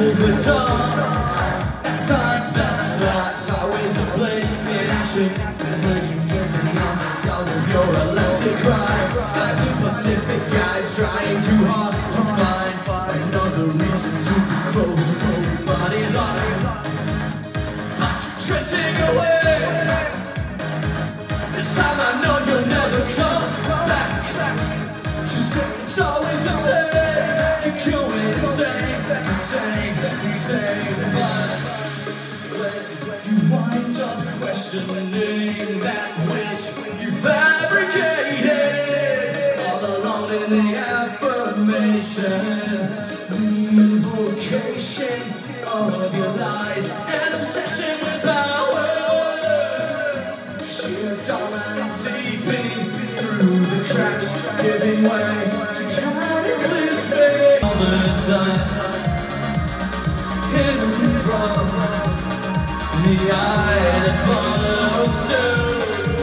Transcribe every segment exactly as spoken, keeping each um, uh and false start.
over time. At time that lights always a flame in ashes. Emerging in the numbers, all of your elastic crime. Sky blue Pacific guys trying too hard to find another reason to be close. So everybody lying, drifting away. This time I know you'll never come back. You say it's always the same. You're going insane, insane, insane. But when you wind up questioning that which you fabricated all alone in the affirmation, the invocation of your lies and obsession with power, sheer dominance seeping through the cracks, giving way to cataclysmic all the time, hidden from the eye that follows soon.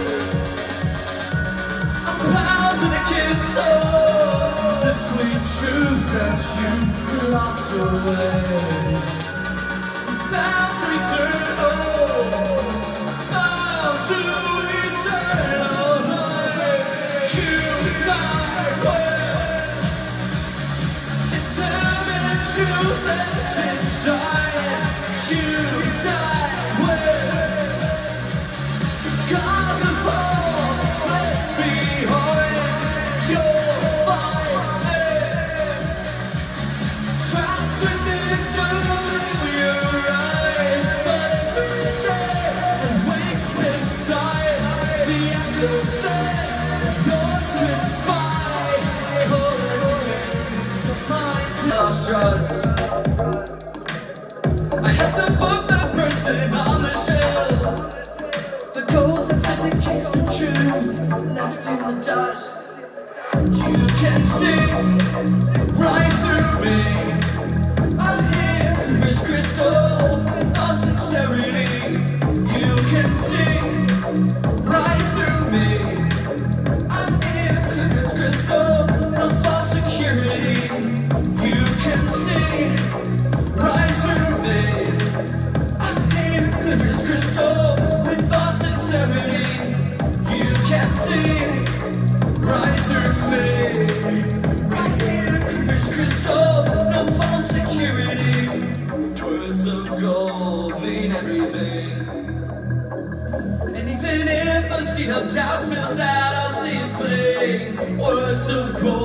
I'm bound to the kiss of the sweet truth that you locked away. Bound to eternal, bound to eternal life. You die with determined truth that's inside. You die with scars of all left behind. You're fine, trapped within your eyes, but every day I wake beside the actor said, Lord, goodbye. To find lost trust, I had to put that person on the shelf. The ghost that suffocates the truth, left in the dust. You can see right through me. I'm here, clear as crystal, without sincerity. You can see right through me. I'm here, clear as crystal, no false security. You can see right through me. I'm here, clear as crystal, without sincerity. You can see right through me. Right here, clear as crystal, no false security. Words of gold mean everything. And even if the seed of doubt spills out, I'll see it plain. Words of gold.